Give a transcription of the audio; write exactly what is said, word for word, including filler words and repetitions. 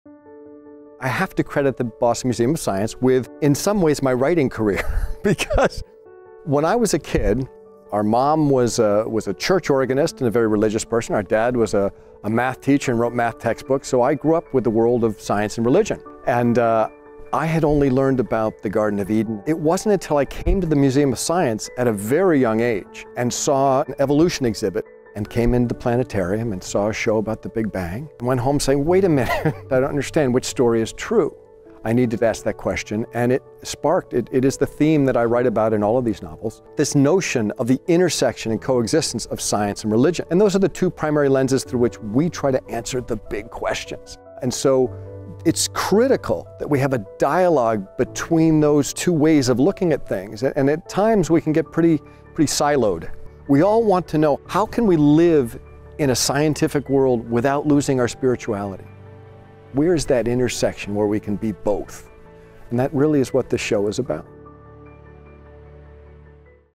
I have to credit the Boston Museum of Science with, in some ways, my writing career. Because when I was a kid, our mom was a, was a church organist and a very religious person. Our dad was a, a math teacher and wrote math textbooks. So I grew up with the world of science and religion. And uh, I had only learned about the Garden of Eden. It wasn't until I came to the Museum of Science at a very young age and saw an evolution exhibit and came into the Planetarium and saw a show about the Big Bang and went home saying, wait a minute, I don't understand which story is true. I needed to ask that question, and it sparked, it, it is the theme that I write about in all of these novels, this notion of the intersection and coexistence of science and religion. And those are the two primary lenses through which we try to answer the big questions. And so it's critical that we have a dialogue between those two ways of looking at things. And at times we can get pretty, pretty siloed. We all want to know, how can we live in a scientific world without losing our spirituality? Where's that intersection where we can be both? And that really is what this show is about.